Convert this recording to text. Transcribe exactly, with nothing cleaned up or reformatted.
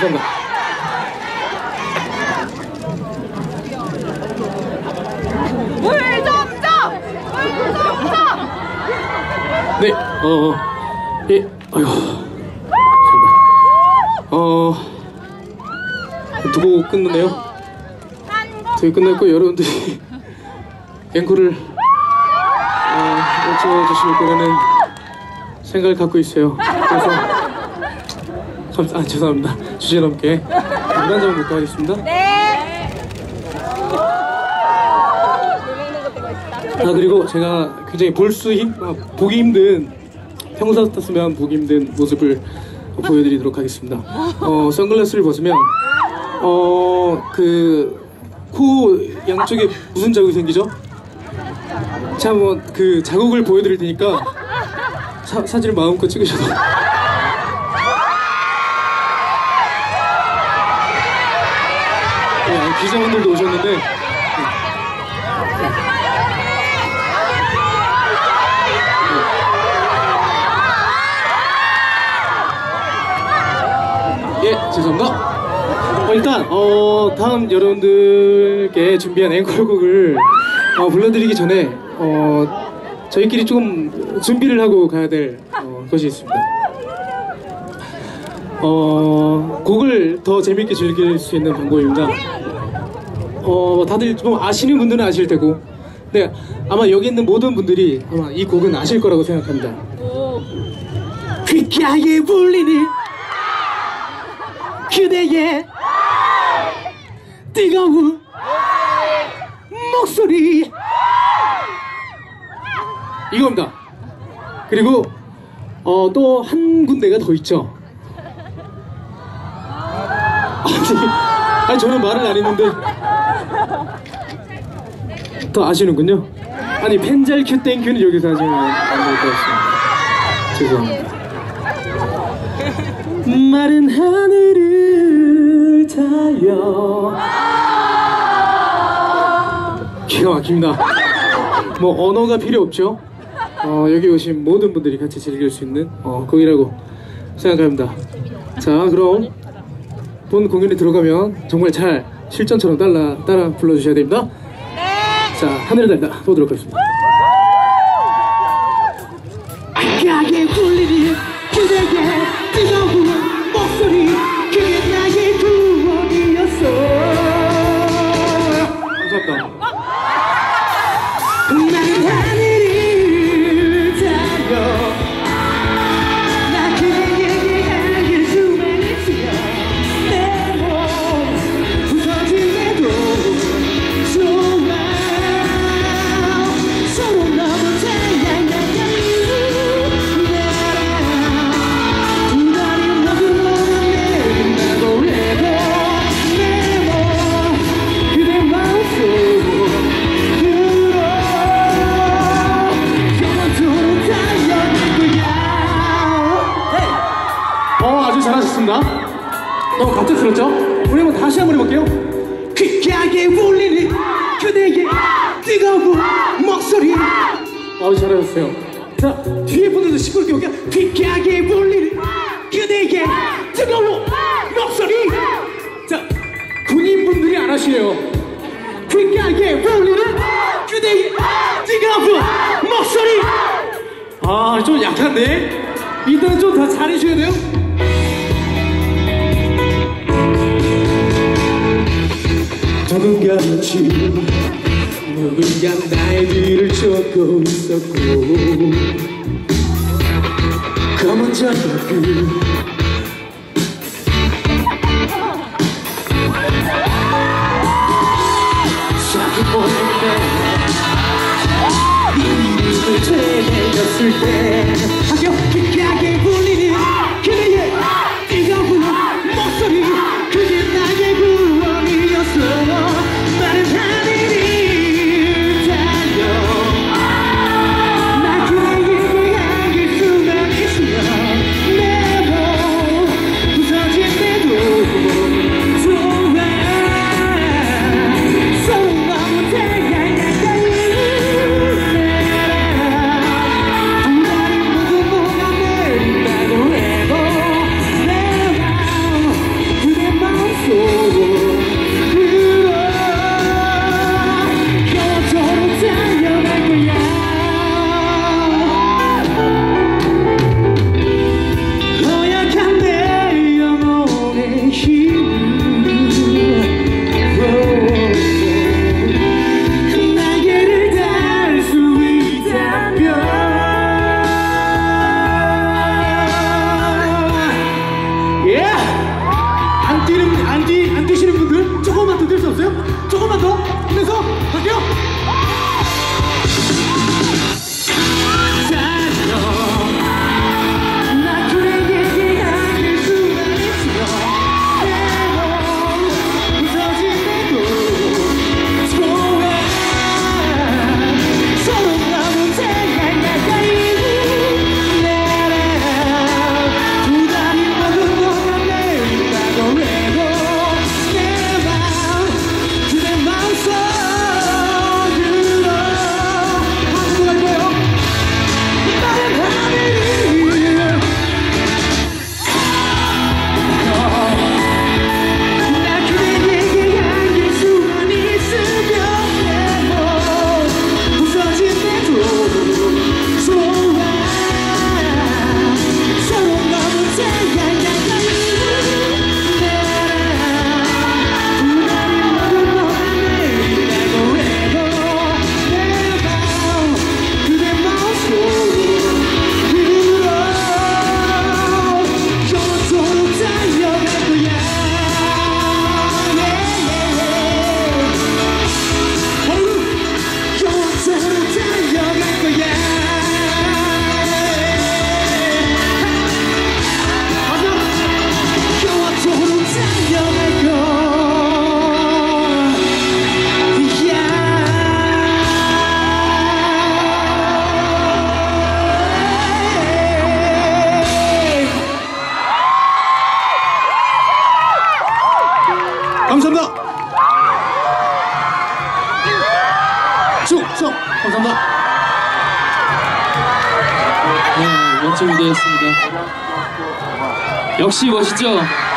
감사합니다. 물정점! 물정점! 네, 어, 어, 예, 아이고, 어, 두고 끝났네요. 저희 끝났고 여러분들이 앵콜을 어, 외쳐주실 거라는 생각을 갖고 있어요. 그래서 감사, 아 죄송합니다. 주제 넘게 물 한 잔 먹고 하겠습니다. 네! 아 그리고 제가 굉장히 볼 수 힘, 아, 보기 힘든 평소 같았으면 보기 힘든 모습을 보여드리도록 하겠습니다. 어, 선글라스를 벗으면 어 그 코 양쪽에 무슨 자국이 생기죠? 자 한번 그 자국을 보여드릴 테니까 사, 사진을 마음껏 찍으셔도. 네, 기자분들도 오셨는데. 예, 죄송합니다. 어, 일단 어, 다음 여러분들께 준비한 앵콜곡을 어, 불러드리기 전에 어, 저희끼리 조금 준비를 하고 가야 될 어, 것이 있습니다. 어, 곡을 더 재밌게 즐길 수 있는 방법입니다. 어, 다들 좀 아시는 분들은 아실 테고, 네, 아마 여기 있는 모든 분들이 아마 이 곡은 아실 거라고 생각합니다. 귓가에 울리는 그대의 뜨거운 목소리, 이겁니다. 그리고 어, 또 한 군데가 더 있죠. 아니, 아니 저는 말을 안 했는데 더 아시는군요. 아니 펜잘 큐 땡큐는 여기서 하시면 안 될 것 같습니다. 죄송합니다. 마른 하늘을 달려. 기가 막힙니다. 뭐 언어가 필요 없죠. 어, 여기 오신 모든 분들이 같이 즐길 수 있는 어, 곡이라고 생각합니다. 자 그럼 본 공연에 들어가면 정말 잘 실전처럼 따라, 따라 불러주셔야 됩니다. 네. 자 하늘을 달다 보도록 하겠습니다. 가게 울리는 그대의 뜨거운 목소리, 그게 나의 구원이었어. 감사합니다. 나는 하늘을 달려, 나 그대에게 향해 수많은 시간, 내 몸 부서짐에도 좋아. 서로 너무 다양한 잘하셨습니다. 너무 갑작스럽죠? 우리 한번 다시 한번 해볼게요. 귓가에 울리는 그대의 뜨거운 목소리. 아주 잘하셨어요. 자, 뒤에 분들도 시끄럽게 볼게요. 귓가에 울리는 그대의 뜨거운 목소리. 자, 군인분들이 안 하시네요. 귓가에 울리는 그대의 뜨거운 목소리. 아, 좀 약한데? 이때는 좀 더 잘해주셔야 돼요. 누군가 마치 누군가 나의 뒤를 쫓고 있었고, 검은 장갑을 자꾸 보는데 이름을 되뇌었을 때 학교 귓가에 울리는 그대의 뜨거운 목소리, 그게 나의 구원이었어. 마른 하늘을 달려, 나 그대에게 향해 수많은 시간, 내 몸 부서질 때도 좋아. 서로 너무 다양한 두 다리 모두 녹아내린다. 충성! 감사합니다. 네, 멋진 무대였습니다. 역시 멋있죠?